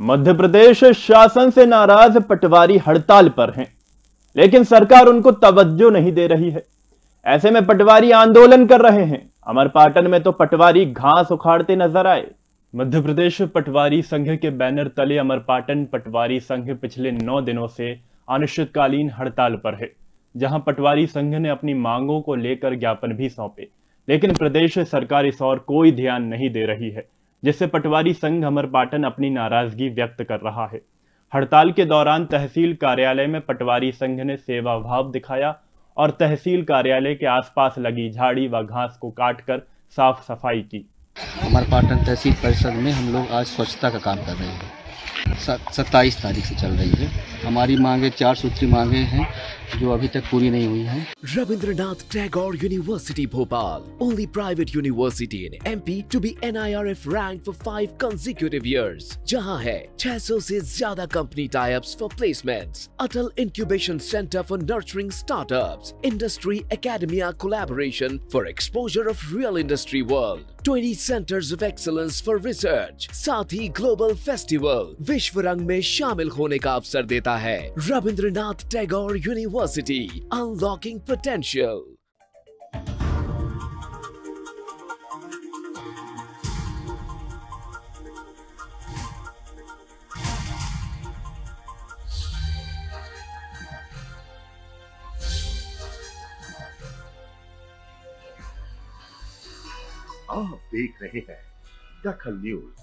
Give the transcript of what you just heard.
मध्य प्रदेश शासन से नाराज पटवारी हड़ताल पर हैं, लेकिन सरकार उनको तवज्जो नहीं दे रही है। ऐसे में पटवारी आंदोलन कर रहे हैं। अमरपाटन में तो पटवारी घास उखाड़ते नजर आए। मध्य प्रदेश पटवारी संघ के बैनर तले अमरपाटन पटवारी संघ पिछले 9 दिनों से अनिश्चितकालीन हड़ताल पर है, जहां पटवारी संघ ने अपनी मांगों को लेकर ज्ञापन भी सौंपे, लेकिन प्रदेश सरकार इस ओर कोई ध्यान नहीं दे रही है, जिससे पटवारी संघ अमरपाटन अपनी नाराजगी व्यक्त कर रहा है। हड़ताल के दौरान तहसील कार्यालय में पटवारी संघ ने सेवा भाव दिखाया और तहसील कार्यालय के आसपास लगी झाड़ी व घास को काटकर साफ सफाई की। अमरपाटन तहसील परिषद में हम लोग आज स्वच्छता का काम कर रहे हैं। 27 तारीख से चल रही है। हमारी मांगे 4 सूत्री मांगे हैं जो अभी तक पूरी नहीं हुई हैं। Rabindranath Tagore University Bhopal, only private university in MP to be NIRF ranked for 5 consecutive years, जहां है 600 से ज्यादा company tie-ups for placements, Atal Incubation Center for nurturing startups, Industry Academia collaboration for exposure of real industry world, 20 centers of excellence for research, साथ ही global festival विश्व रंग में शामिल होने का अवसर देता है। Ravindranath Tagore University, unlocking potential. आप देख रहे हैं दखल न्यूज।